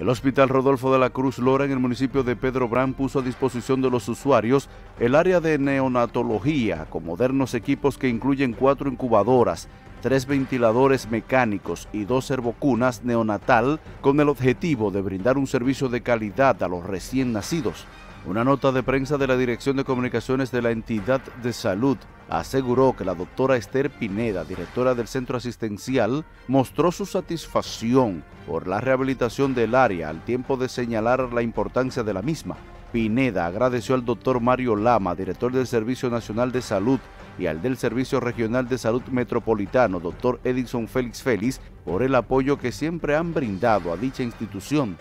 El Hospital Rodolfo de la Cruz Lora en el municipio de Pedro Brán puso a disposición de los usuarios el área de neonatología con modernos equipos que incluyen 4 incubadoras, 3 ventiladores mecánicos y 2 servocunas neonatal con el objetivo de brindar un servicio de calidad a los recién nacidos. Una nota de prensa de la Dirección de Comunicaciones de la entidad de salud aseguró que la doctora Esther Pineda, directora del centro asistencial, mostró su satisfacción por la rehabilitación del área al tiempo de señalar la importancia de la misma. Pineda agradeció al doctor Mario Lama, director del Servicio Nacional de Salud, y al del Servicio Regional de Salud Metropolitano, doctor Edison Félix Félix, por el apoyo que siempre han brindado a dicha institución.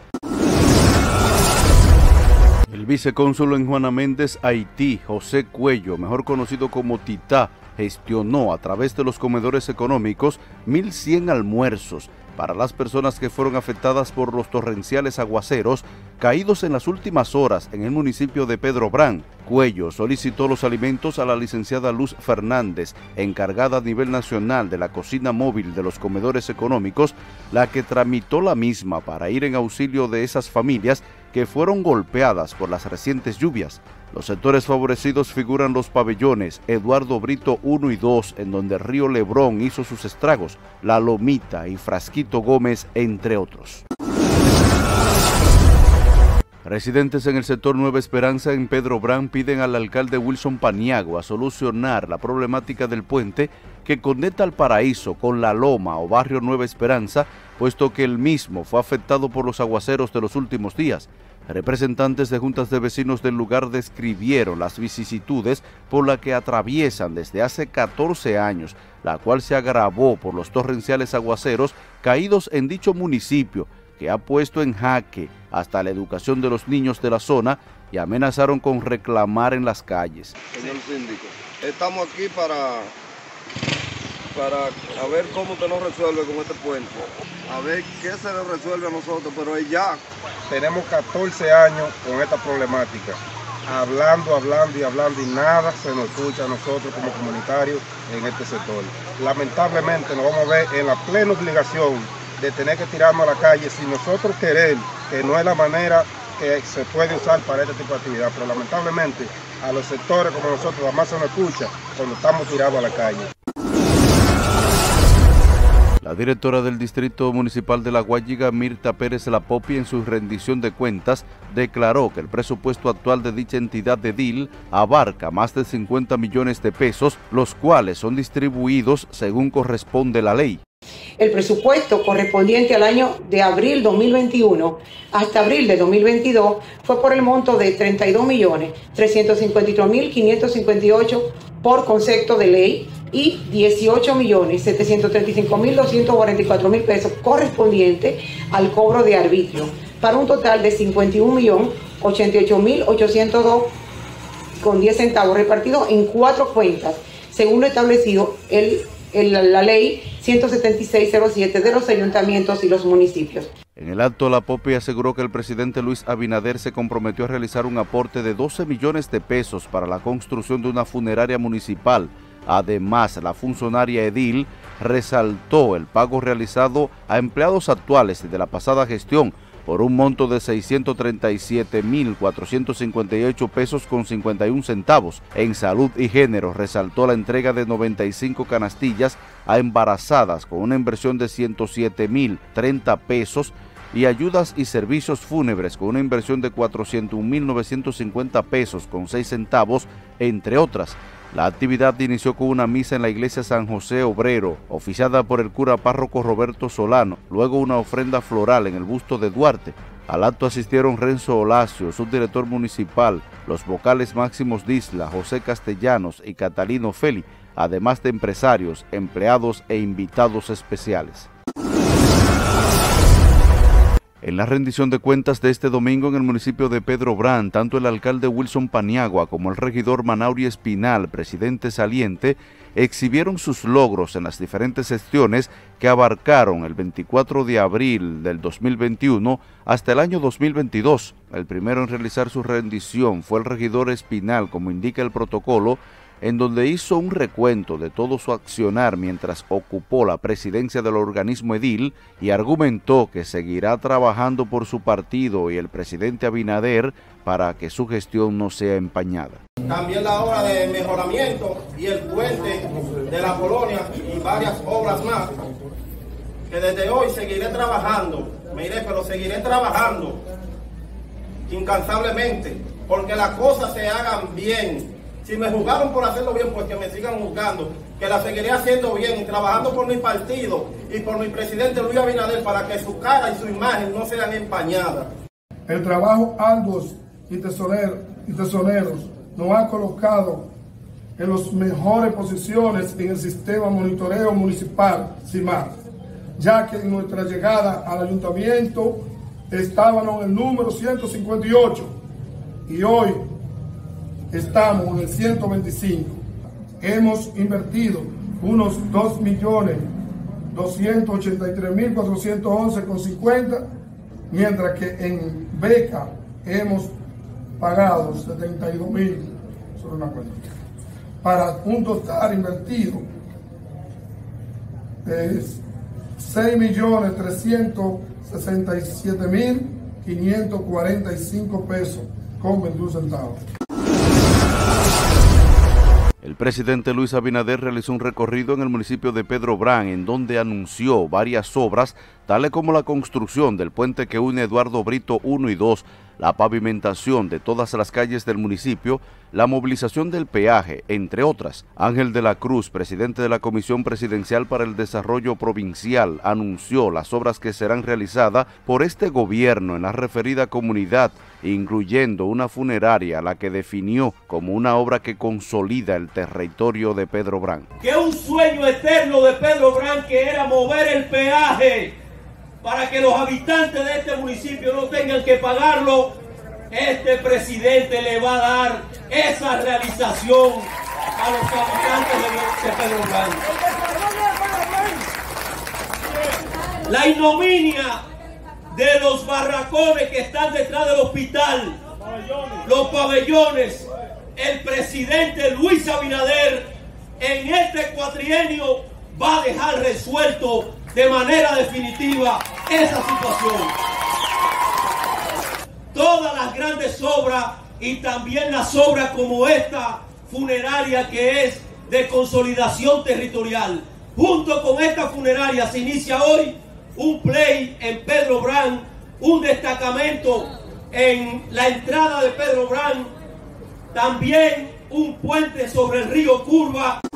El vicecónsul en Juana Méndez, Haití, José Cuello, mejor conocido como Titá, gestionó a través de los comedores económicos 1.100 almuerzos para las personas que fueron afectadas por los torrenciales aguaceros caídos en las últimas horas en el municipio de Pedro Brán. Cuello solicitó los alimentos a la licenciada Luz Fernández, encargada a nivel nacional de la cocina móvil de los comedores económicos, la que tramitó la misma para ir en auxilio de esas familias que fueron golpeadas por las recientes lluvias. Los sectores favorecidos figuran los pabellones Eduardo Brito 1 y 2, en donde el río Lebrón hizo sus estragos, La Lomita y Frasquito Gómez, entre otros. Residentes en el sector Nueva Esperanza en Pedro Brán piden al alcalde Wilson Paniagua solucionar la problemática del puente que conecta al Paraíso con La Loma o barrio Nueva Esperanza, puesto que el mismo fue afectado por los aguaceros de los últimos días. Representantes de juntas de vecinos del lugar describieron las vicisitudes por las que atraviesan desde hace 14 años, la cual se agravó por los torrenciales aguaceros caídos en dicho municipio, que ha puesto en jaque hasta la educación de los niños de la zona y amenazaron con reclamar en las calles. Señor síndico, estamos aquí para a ver cómo te lo resuelve con este puente, a ver qué se le resuelve a nosotros, pero es ya. Tenemos 14 años con esta problemática, hablando y nada se nos escucha a nosotros como comunitarios en este sector. Lamentablemente nos vamos a ver en la plena obligación de tener que tirarnos a la calle si nosotros queremos, que no es la manera que se puede usar para este tipo de actividad, pero lamentablemente a los sectores como nosotros además se nos escucha cuando estamos tirados a la calle. La directora del Distrito Municipal de La Guayiga, Mirta Pérez Lapopi, en su rendición de cuentas, declaró que el presupuesto actual de dicha entidad de edil abarca más de 50 millones de pesos, los cuales son distribuidos según corresponde la ley. El presupuesto correspondiente al año de abril 2021 hasta abril de 2022 fue por el monto de 32.353.558 por concepto de ley y 18.735.244 pesos correspondiente al cobro de arbitrio, para un total de 51.088.802,10 centavos repartidos en 4 cuentas, según lo establecido la ley 17607 de los ayuntamientos y los municipios. En el acto, Lapopi aseguró que el presidente Luis Abinader se comprometió a realizar un aporte de 12 millones de pesos para la construcción de una funeraria municipal. Además, la funcionaria edil resaltó el pago realizado a empleados actuales de la pasada gestión por un monto de 637.458 pesos con 51 centavos. En salud y género resaltó la entrega de 95 canastillas a embarazadas con una inversión de 107.030 pesos y ayudas y servicios fúnebres con una inversión de 401.950 pesos con 6 centavos, entre otras. La actividad inició con una misa en la iglesia San José Obrero, oficiada por el cura párroco Roberto Solano, luego una ofrenda floral en el busto de Duarte. Al acto asistieron Renzo Olacio, subdirector municipal, los vocales Máximos Disla, José Castellanos y Catalino Feli, además de empresarios, empleados e invitados especiales. En la rendición de cuentas de este domingo en el municipio de Pedro Brán, tanto el alcalde Wilson Paniagua como el regidor Manauri Espinal, presidente saliente, exhibieron sus logros en las diferentes gestiones que abarcaron el 24 de abril del 2021 hasta el año 2022. El primero en realizar su rendición fue el regidor Espinal, como indica el protocolo, en donde hizo un recuento de todo su accionar mientras ocupó la presidencia del organismo edil y argumentó que seguirá trabajando por su partido y el presidente Abinader para que su gestión no sea empañada. También la obra de mejoramiento y el puente de la colonia y varias obras más, que desde hoy seguiré trabajando, pero seguiré trabajando incansablemente, porque las cosas se hagan bien. Si me juzgaron por hacerlo bien, pues que me sigan juzgando, que la seguiré haciendo bien y trabajando por mi partido y por mi presidente Luis Abinader para que su cara y su imagen no sean empañadas. El trabajo arduo y tesoneros nos ha colocado en las mejores posiciones en el sistema monitoreo municipal, CIMAR, ya que en nuestra llegada al ayuntamiento estábamos en el número 158 y hoy estamos en el 125. Hemos invertido unos 2.283.411,50, mientras que en beca hemos pagado 72.000, solo una cuenta, para un total invertido de 6.367.545 pesos con 21 centavos. El presidente Luis Abinader realizó un recorrido en el municipio de Pedro Brán, en donde anunció varias obras, tales como la construcción del puente que une Eduardo Brito 1 y 2, la pavimentación de todas las calles del municipio, la movilización del peaje, entre otras. Ángel de la Cruz, presidente de la Comisión Presidencial para el Desarrollo Provincial, anunció las obras que serán realizadas por este gobierno en la referida comunidad, incluyendo una funeraria, la que definió como una obra que consolida el territorio de Pedro Brán. Que un sueño eterno de Pedro Brán, que era mover el peaje para que los habitantes de este municipio no tengan que pagarlo, este presidente le va a dar esa realización a los habitantes de Pedro Brán. La ignominia de los barracones que están detrás del hospital, los pabellones, el presidente Luis Abinader en este cuatrienio va a dejar resuelto de manera definitiva esa situación. Todas las grandes obras y también las obras como esta funeraria, que es de consolidación territorial. Junto con esta funeraria se inicia hoy un play en Pedro Brán, un destacamento en la entrada de Pedro Brán, también un puente sobre el río Curva.